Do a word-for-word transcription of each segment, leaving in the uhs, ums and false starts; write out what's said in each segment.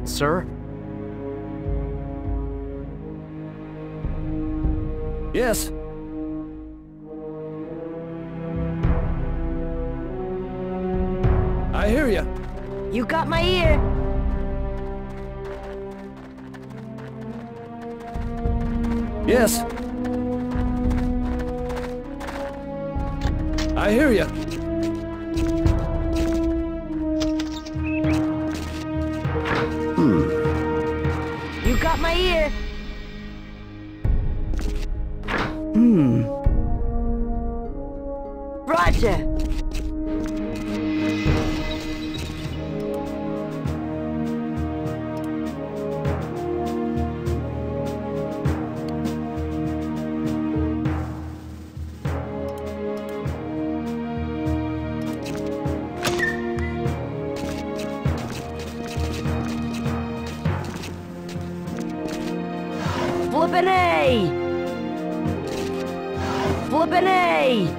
Sir? Yes. I hear you. You got my ear. Yes. I hear you. Hmm. You got my ear. Hmm. Roger. Flippin' A! Flippin' A!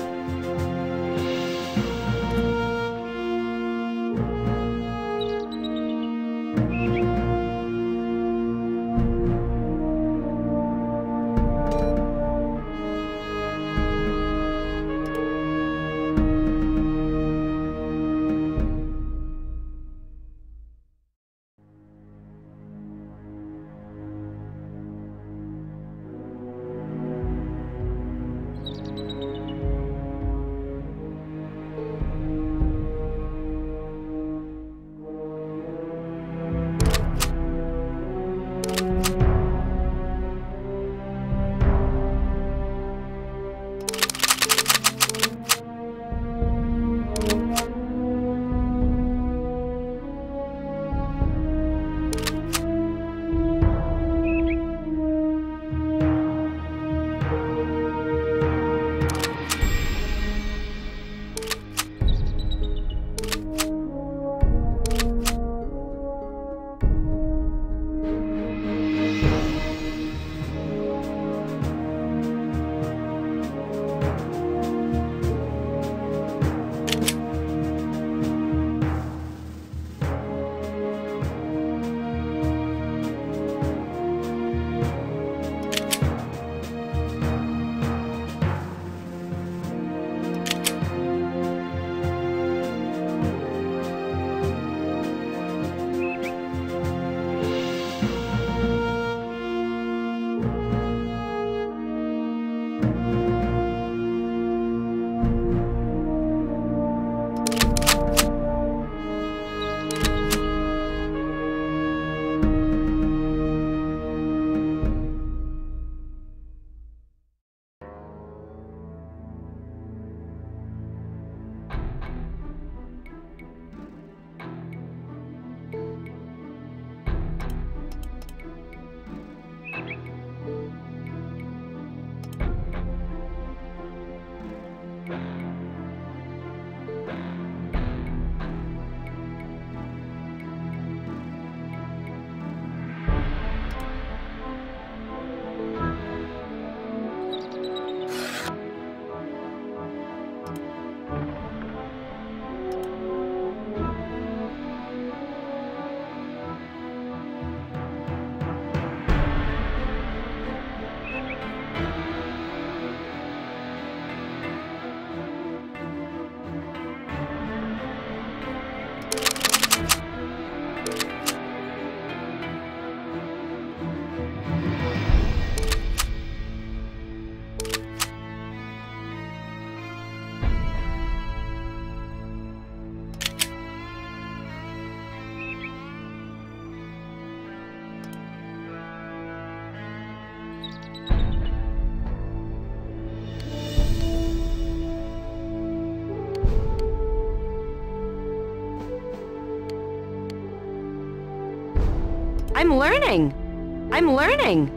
I'm learning. I'm learning.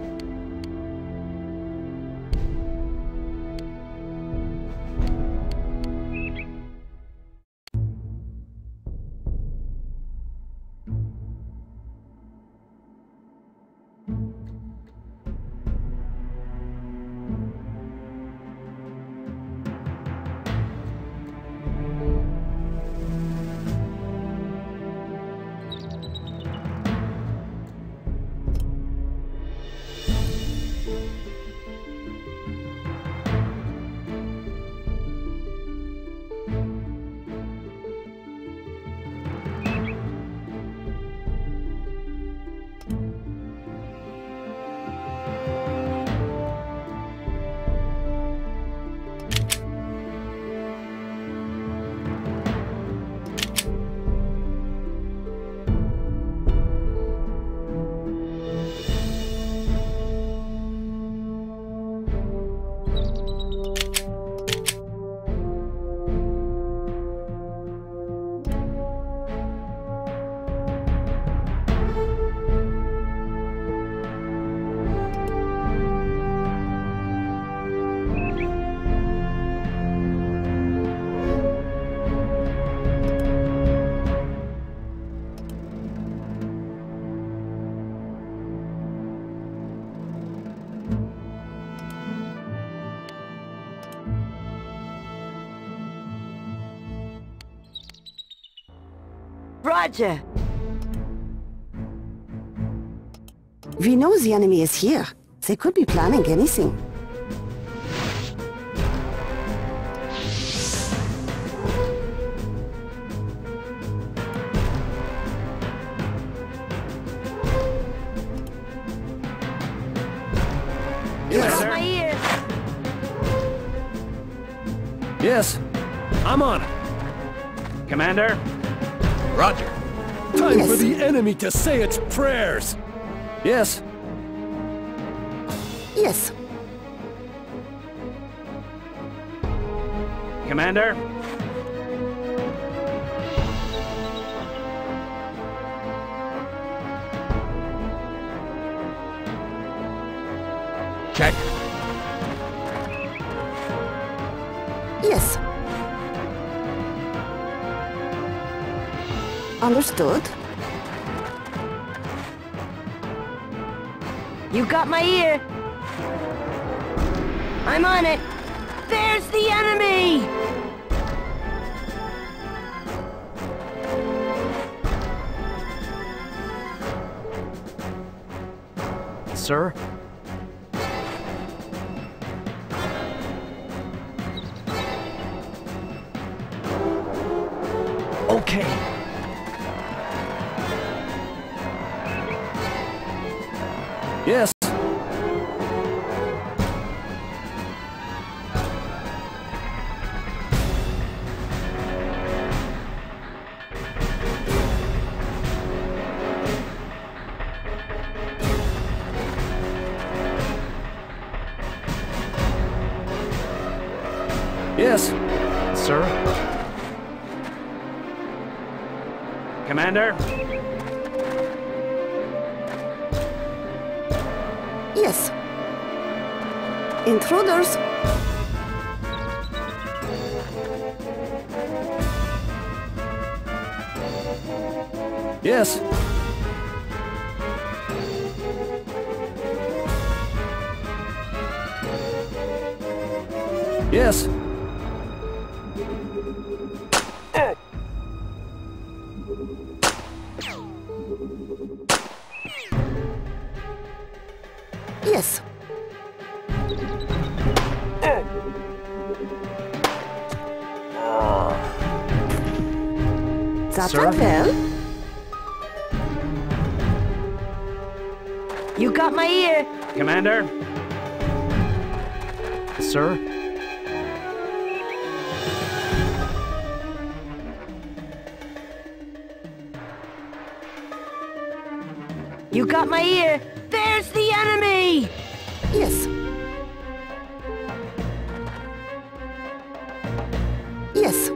Roger. We know the enemy is here. They could be planning anything. Yes, Got sir. my ear. Yes. I'm on it. Commander? Roger. Time Yes. for the enemy to say its prayers. Yes. Yes. Commander? Check. Yes. Understood. You got my ear. I'm on it. There's the enemy! Sir? Okay. Yes. Yes. Sir? Commander? Yes. Intruders. Yes. Yes. Yes. That Sir? went well. You got my ear. Commander? Sir? You got my ear. There's the enemy! Yes. Yes.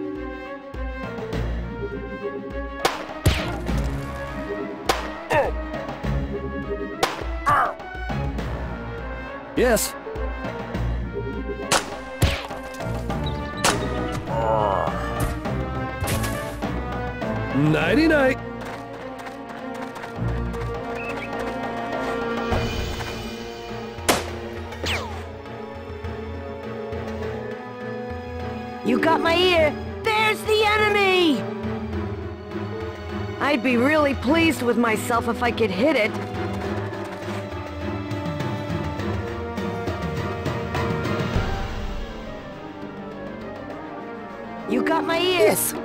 Yes. Nighty night. You got my ear. There's the enemy! I'd be really pleased with myself if I could hit it. You got my ear. Yes.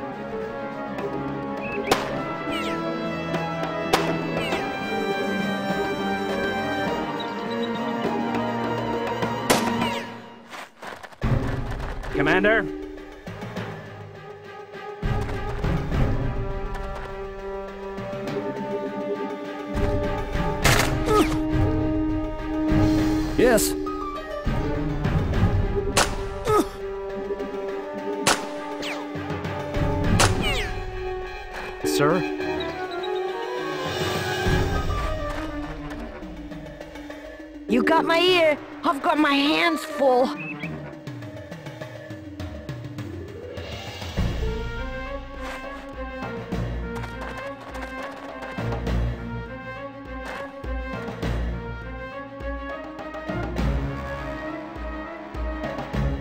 Commander? Yes. Sir? You got my ear. I've got my hands full.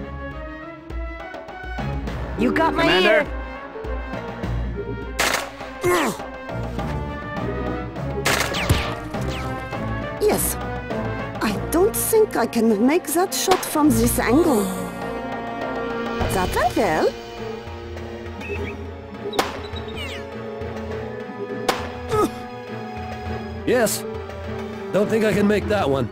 You got my Commander? ear. Yes. I don't think I can make that shot from this angle. That went well. Yes. Don't think I can make that one.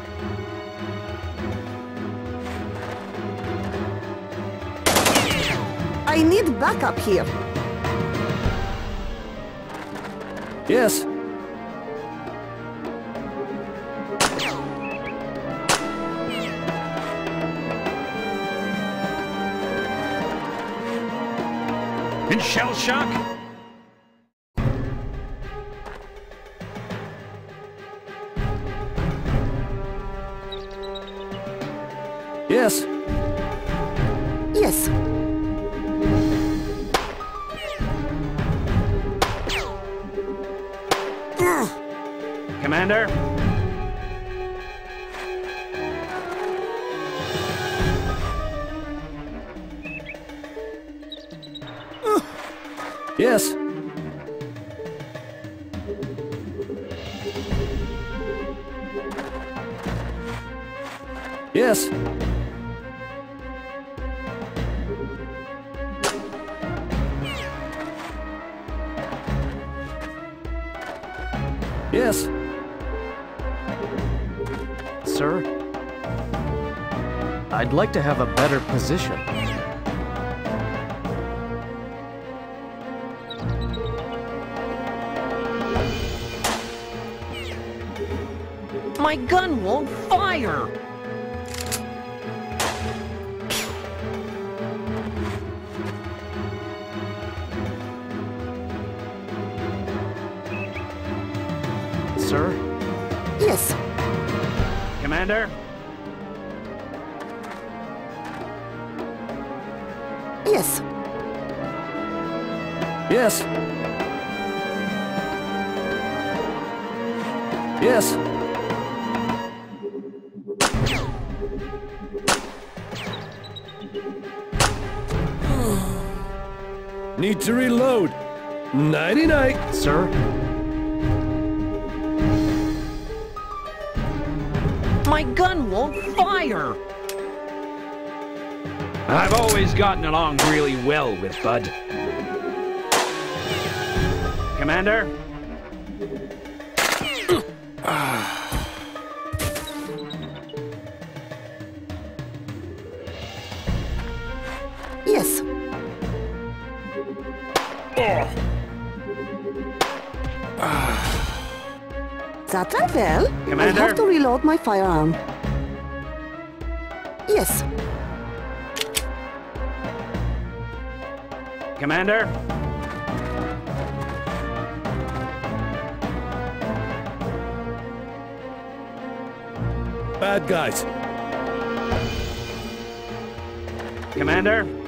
I need backup here. Yes. In shell shock? Yes. Yes. Commander? Yes. Yes. Yes. Sir? I'd like to have a better position. My gun won't fire! Sir? Yes. Commander? Yes. Yes. Yes. Need to reload. Nighty-night. Sir? My gun won't fire! I've always gotten along really well with Bud. Commander? Yes. That went well. Commander? I have to reload my firearm. Yes. Commander? Bad guys. Commander?